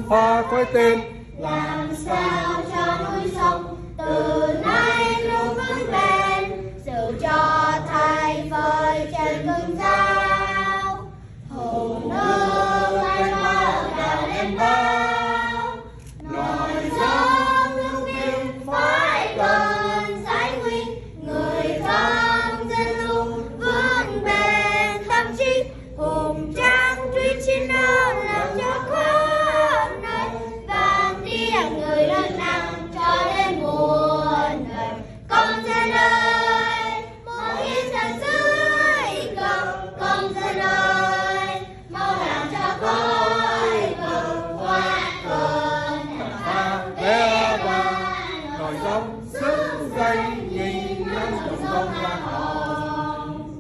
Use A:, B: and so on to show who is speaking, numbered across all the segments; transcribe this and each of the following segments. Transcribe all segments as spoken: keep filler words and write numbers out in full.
A: hoa khói tên.
B: Làm sao cho núi sông từ nay luôn vững bền, sự cho thay phơi trên cơn dao. Hồ nước ai mơ đào lên bao, nổi gió nước biên phải cần giải nguy. Người con dân luôn vững bền tâm trí, hùng tráng truy chiến đấu làm cho khắp nơi. Vang tiếng người lớn nặng cho đến muôn đời. Công dân ơi, mau hiến dâng dưới cờ. Công dân ơi, mau làm cho khói cờ hoa cơn làm vang
A: Bé vàng nổi giống sức danh nhìn năm dòng sông Lan Hồng.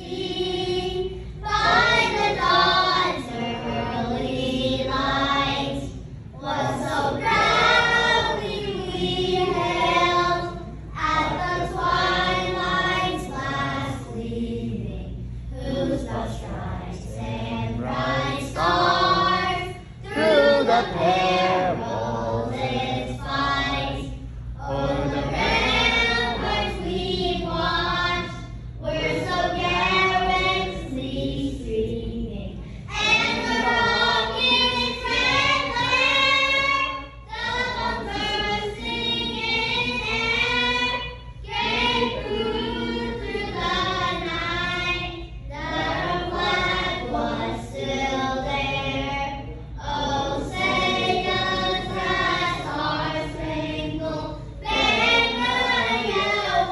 B: By the dawn's early light, was so proudly we hailed at the twilight's last gleaming, whose broad stripes and bright stars through the perilous fight o'er the ramparts we watched were so garrulously streaming, and the rockets red glare, the bombers singing air, gave proof through the night that our flag was still there. Oh, say does that star-spangled banner yet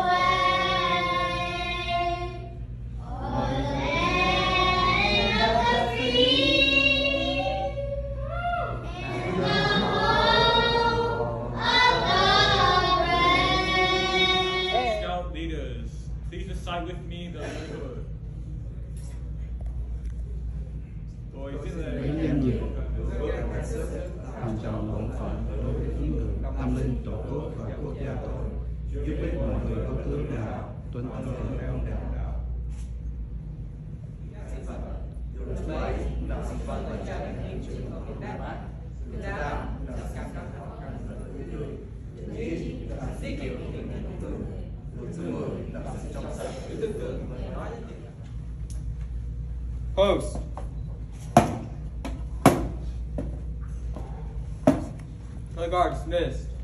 B: wave o'er the land of the free and the home of the brave?
C: Scout leaders, please recite with me the Lord. Tôi xin
D: Với
C: lệnh
D: danh dự, làm tròn bổn phận đối với chiến lược, tâm linh, tổ quốc và quốc gia tôi, giúp ích mọi người có tướng đạo, tuân theo lời đạo đạo.
A: Post. Color guard dismissed.